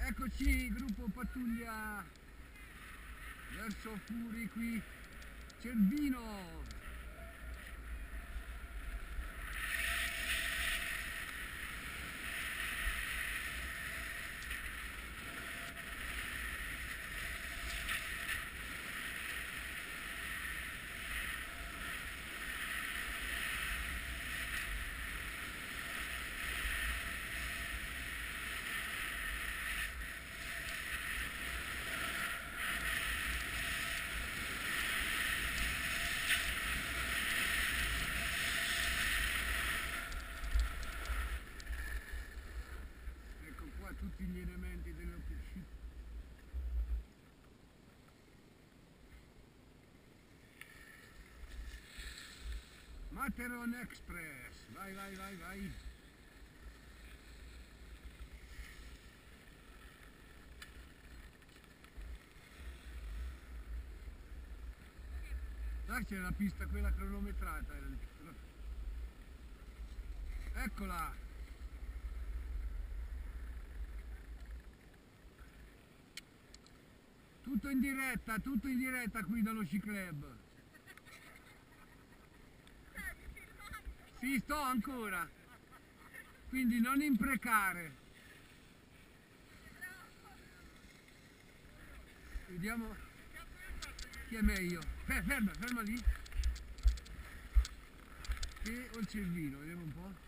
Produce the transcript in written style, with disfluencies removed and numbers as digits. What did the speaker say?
Eccoci, gruppo pattuglia verso Furi qui, Cervino. Tutti gli elementi dell'OPC. Materon Express, vai vai vai vai. Là c'è la pista quella cronometrata. Eccola. Tutto in diretta qui dallo Sci Club. Sì, sto ancora. Quindi non imprecare. Vediamo chi è meglio. Ferma lì. Te o il Cervino, vediamo un po'.